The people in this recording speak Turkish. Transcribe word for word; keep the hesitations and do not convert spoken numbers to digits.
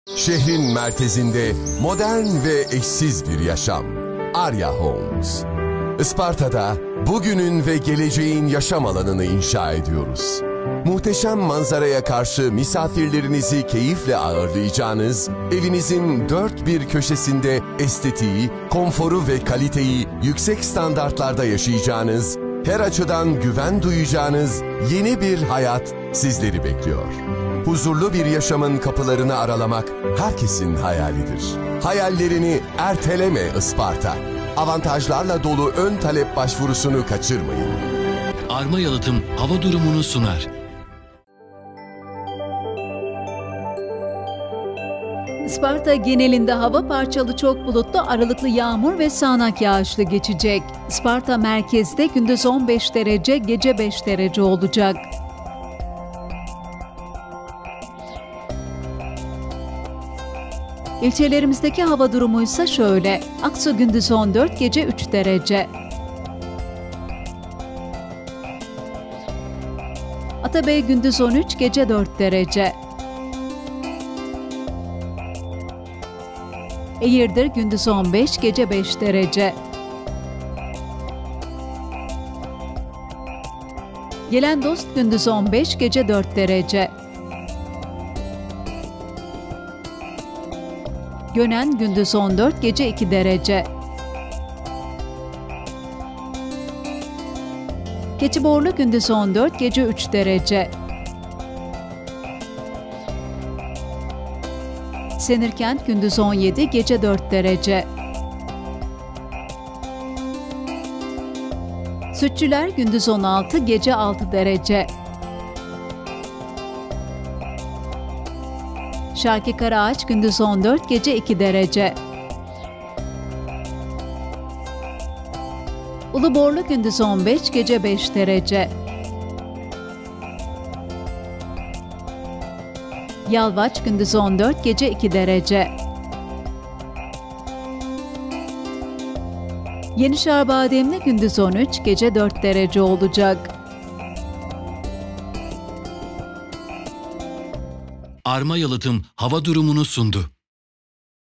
Şehrin merkezinde modern ve eşsiz bir yaşam. Arya Homes. Isparta'da bugünün ve geleceğin yaşam alanını inşa ediyoruz. Muhteşem manzaraya karşı misafirlerinizi keyifle ağırlayacağınız, evinizin dört bir köşesinde estetiği, konforu ve kaliteyi yüksek standartlarda yaşayacağınız, her açıdan güven duyacağınız yeni bir hayat sizleri bekliyor. Huzurlu bir yaşamın kapılarını aralamak herkesin hayalidir. Hayallerini erteleme Isparta. Avantajlarla dolu ön talep başvurusunu kaçırmayın. Arma Yalıtım hava durumunu sunar. Isparta genelinde hava parçalı çok bulutlu, aralıklı yağmur ve sağanak yağışlı geçecek. Isparta merkezde gündüz on beş derece, gece beş derece olacak. İlçelerimizdeki hava durumu ise şöyle: Aksu gündüz on dört, gece üç derece. Atabey gündüz on üç, gece dört derece. Eğirdir gündüz on beş, gece beş derece. Gelendost gündüz on beş, gece dört derece. Gönen gündüz on dört, gece iki derece. Keçiborlu gündüz on dört, gece üç derece. Senirkent gündüz on yedi, gece dört derece. Sütçüler gündüz on altı, gece altı derece. Şarkı Karaağaç gündüz on dört, gece iki derece. Uluborlu gündüz on beş, gece beş derece. Yalvaç gündüz on dört, gece iki derece. Yenişehir-Bademli gündüz on üç, gece dört derece olacak. Arma Yalıtım hava durumunu sundu.